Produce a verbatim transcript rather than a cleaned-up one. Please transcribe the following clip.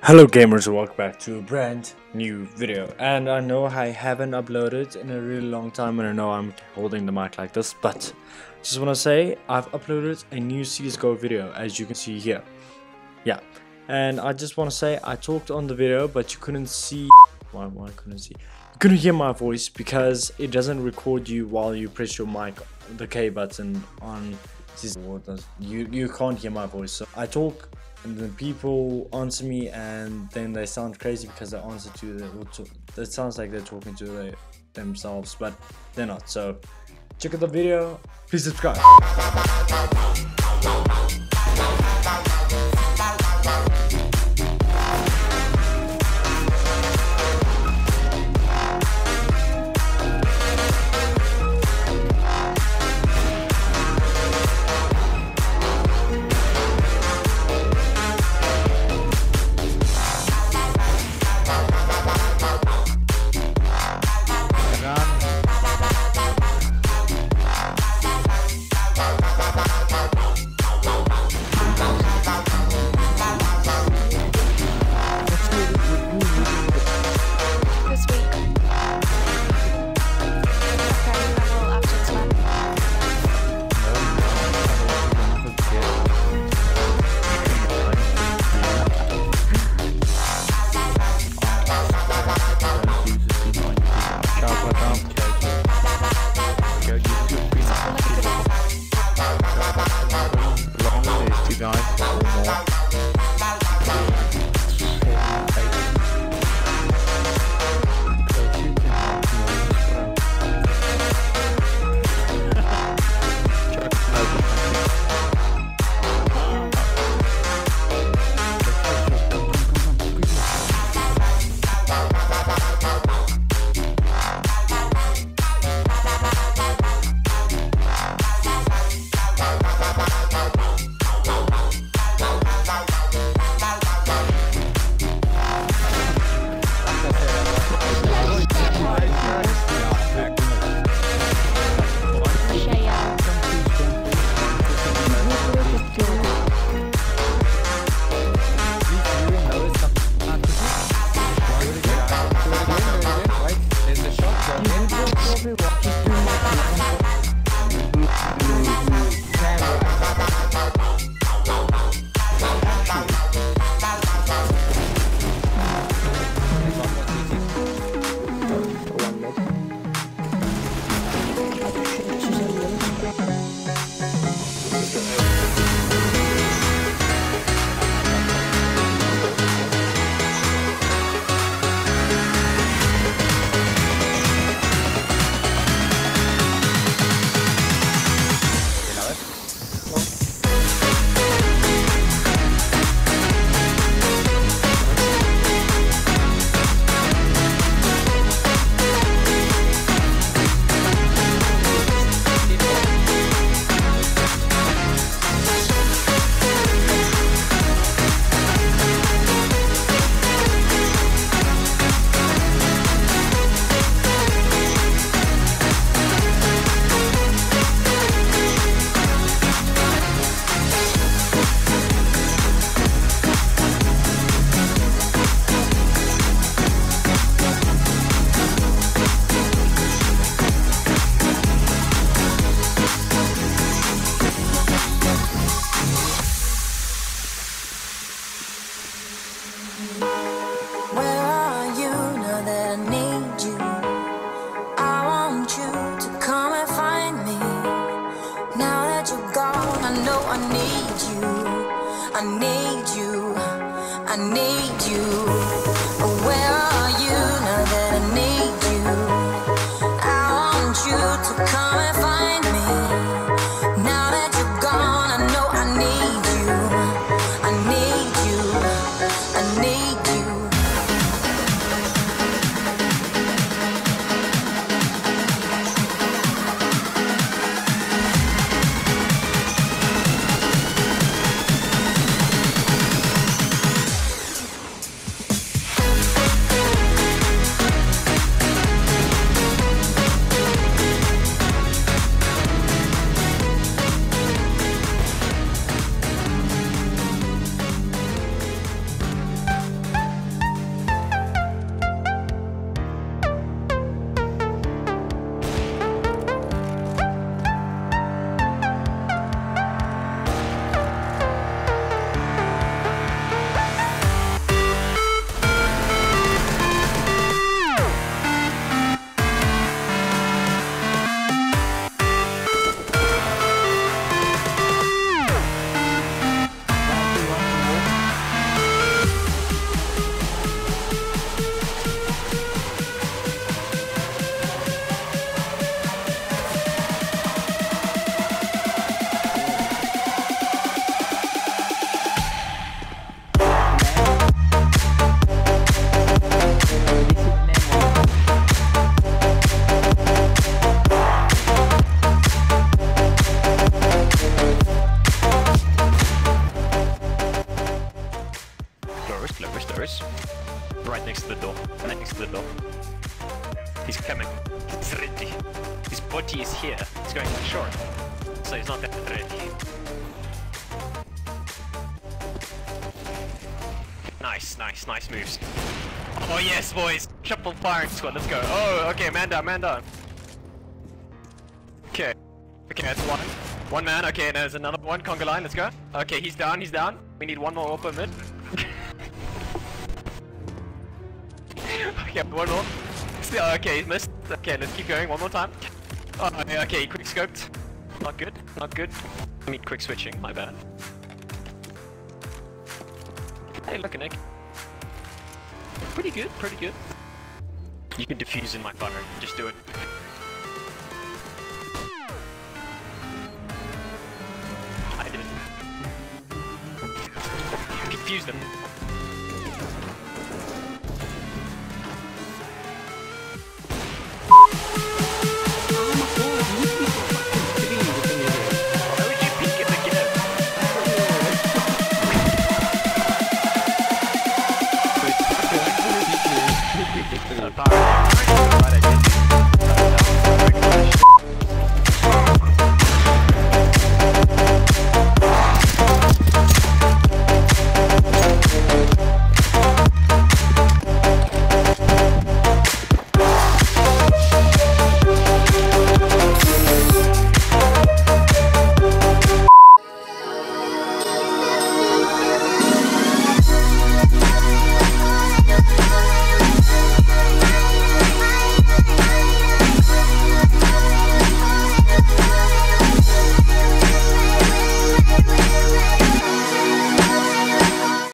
Hello gamers, and welcome back to a brand new video. And I know I haven't uploaded in a really long time, and I know I'm holding the mic like this, but just want to say I've uploaded a new C S G O video, as you can see here. Yeah, and I just want to say I talked on the video, but you couldn't see. Why, why couldn't see? You couldn't hear my voice because it doesn't record you while you press your mic, the K button on C S G O. You you can't hear my voice. So I talk, and then people answer me, and then they sound crazy because they answer to the. It sounds like they're talking to the, themselves, but they're not. So check out the video. Please subscribe. I need you, I need you, I need you. Where are you now that I need you? I want you to come and find me. Now that you're gone, I know I need you, I need you, I need you. Close, close, close. Right next to the door. Right next to the door. He's coming. He's ready. His body is here. He's going short. So he's not that ready. Nice, nice, nice moves. Oh yes, boys! Triple firing squad, let's go. Oh, okay, man down, man down. Okay. Okay, that's one. One man, okay, there's another one. Conga line, let's go. Okay, he's down, he's down. We need one more open mid. Okay, one more. Still, okay, he's missed. Okay, let's keep going, one more time. Oh, okay, he quick scoped. Not good, not good. I mean, quick switching, my bad. Hey, look, Nick. Pretty good, pretty good. You can defuse in my fire, just do it. I didn't. Confuse them.